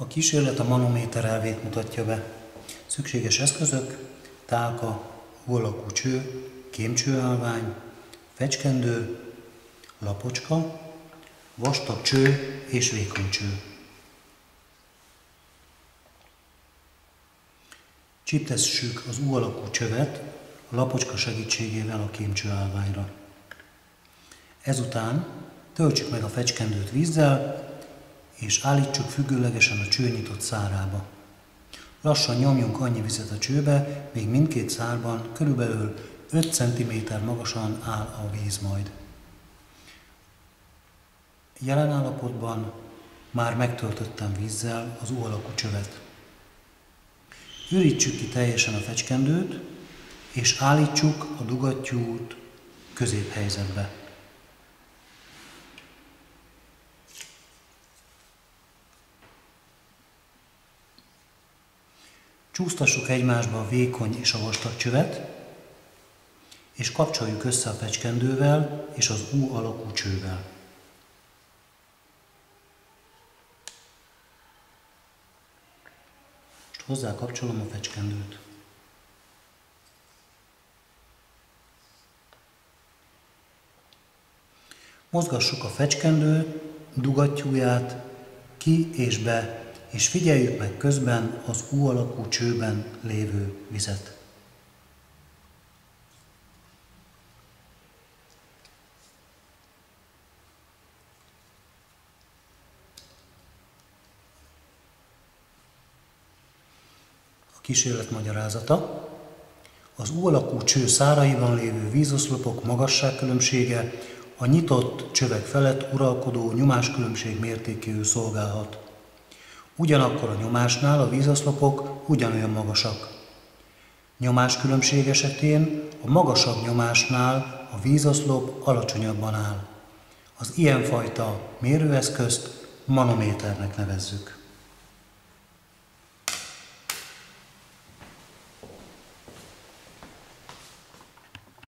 A kísérlet a manométer elvét mutatja be. Szükséges eszközök: tálka, U-alakú cső, kémcsőállvány, fecskendő, lapocska, vastag cső és vékony cső. Csiptessük az U-alakú csövet a lapocska segítségével a kémcsőállványra. Ezután töltsük meg a fecskendőt vízzel, és állítsuk függőlegesen a cső nyitott szárába. Lassan nyomjunk annyi vizet a csőbe, míg mindkét szárban körülbelül 5 cm magasan áll a víz majd. Jelen állapotban már megtöltöttem vízzel az U-alakú csövet. Ürítsük ki teljesen a fecskendőt, és állítsuk a dugattyút középhelyzetbe. Csúsztassuk egymásba a vékony és a vastag csövet, és kapcsoljuk össze a fecskendővel és az U-alakú csővel. Most hozzá kapcsolom a fecskendőt. Mozgassuk a fecskendő dugattyúját ki és be, és figyeljük meg közben az U-alakú csőben lévő vizet. A kísérlet magyarázata: az U-alakú cső száraiban lévő vízoszlopok magasságkülönbsége a nyitott csövek felett uralkodó nyomáskülönbség mértékéül szolgálhat. Ugyanakkor a nyomásnál a vízoszlopok ugyanolyan magasak. Nyomáskülönbség esetén a magasabb nyomásnál a vízoszlop alacsonyabban áll. Az ilyenfajta mérőeszközt manométernek nevezzük.